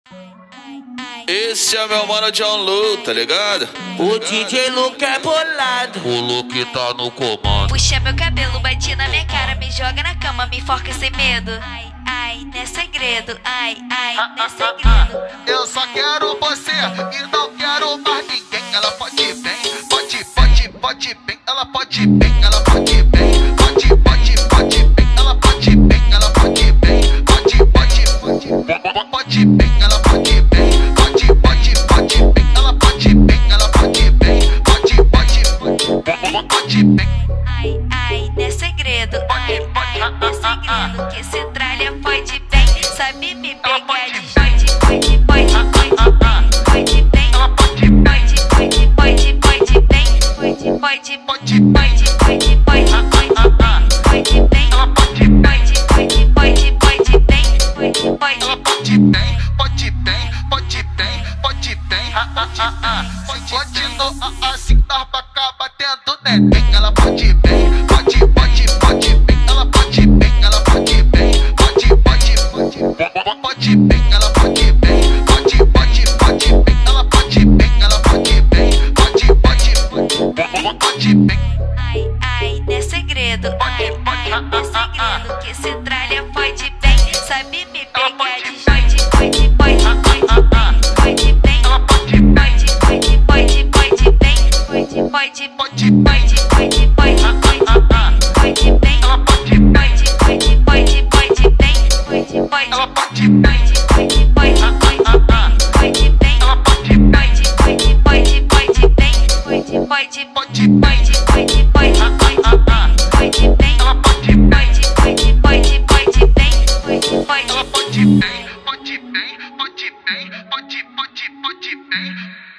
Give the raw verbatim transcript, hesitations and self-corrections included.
Esse é meu mano John Lu, tá ligado? O D J Luke é bolado. O Luke tá no comando. Puxa meu cabelo, bate na minha cara, me joga na cama, me enforca sem medo. Ai, ai, não é segredo, ai, ai, não é segredo. Eu só quero você e não quero mais ninguém. Ela pode bem, pode, pode, pode bem. Ela pode bem, ela pode bem. Pode, pode, pode bem. Ela pode bem, ela pode bem. Pode, pode, pode, pode bem. Ela pode bem. Pode, pode, pode bem. Ela pode bem, ela pode bem. Pode, pode, pode, pode bem. Ai, ai, não é segredo, ai, ai, não é segredo. Que esse tralha pode bem, sabe me pegar de pode, pode, pode, pode bem, pode bem. Ela pode Pode, pode, pode, pode bem, pode, pode, pode pode, pode, pode, pode bem, pode bem. Ela pode Pode, pode, pode, pode bem, pode, pode. Ela pode bem, pode bem, pode bem, pode bem, pode pode no assim nós pra cá batendo neném. Ela pode bem, pode, pode, pode bem. Ela pode bem, ela pode bem, pode, pode, pode, pode bem. Ela pode bem, pode, pode, pode bem. Ela pode bem, ela pode bem, pode, pode, pode, pode bem. Ai, ai, não é segredo, ai, ai, não é segredo. Que esse tralha pode bem, sabe me pegar de pode, pode, pode, pode bem, pode bem. Ela pode bem, Pode, pode, pode, pode bem, pode, pode, pode bem. pode, pode, pode, pode bem, pode bem. Ela pode bem, Pode, pode, pode, pode bem, pode, pode, ela pode bem. pode, pode, pode, pode bem, Ela pode bem, pode, pode, pode, pode bem, pode, pode, pode bem. pode, pode, pode, pode bem. Ela pode bem, Pode, pode, pode, pode bem, pode, pode. ela pode bem, pode bem, pode bem, pode, pode, pode bem.